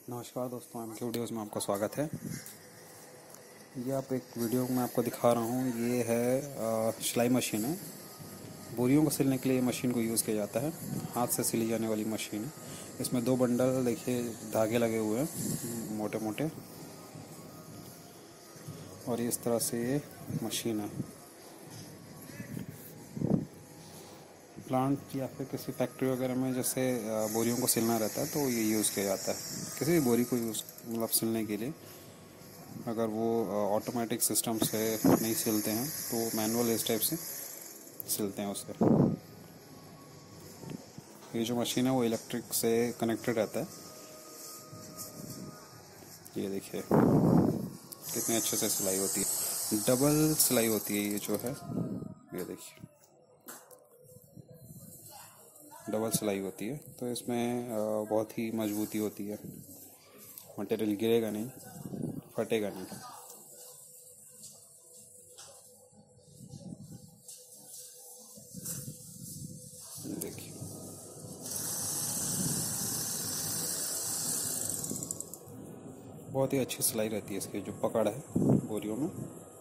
नमस्कार दोस्तों, एम के वीडियोज़ में आपका स्वागत है। ये आप एक वीडियो में आपको दिखा रहा हूँ। ये है सिलाई मशीन है। बोरियों को सिलने के लिए मशीन को यूज़ किया जाता है। हाथ से सिली जाने वाली मशीन है। इसमें दो बंडल देखिए धागे लगे हुए हैं मोटे मोटे, और इस तरह से ये मशीन है। प्लांट या फिर किसी फैक्ट्री वगैरह में जैसे बोरियों को सिलना रहता है तो ये यूज़ किया जाता है। किसी भी बोरी को यूज़ मतलब सिलने के लिए अगर वो ऑटोमेटिक सिस्टम से नहीं सिलते हैं तो मैनुअल इस टाइप से सिलते हैं उससे। ये जो मशीन है वो इलेक्ट्रिक से कनेक्टेड रहता है। ये देखिए कितने अच्छे से सिलाई होती है, डबल सिलाई होती है ये जो है। ये देखिए डबल सिलाई होती है, तो इसमें बहुत ही मजबूती होती है। मटेरियल गिरेगा नहीं, फटेगा नहीं। देखिए बहुत ही अच्छी सिलाई रहती है इसकी जो पकड़ है बोरियों में।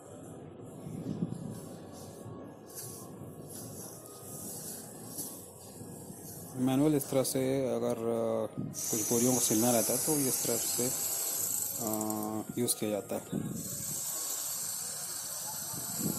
मैनुअल इस तरह से अगर कुछ बोरियों को सिलना रहता है तो इस तरह से यूज़ किया जाता है।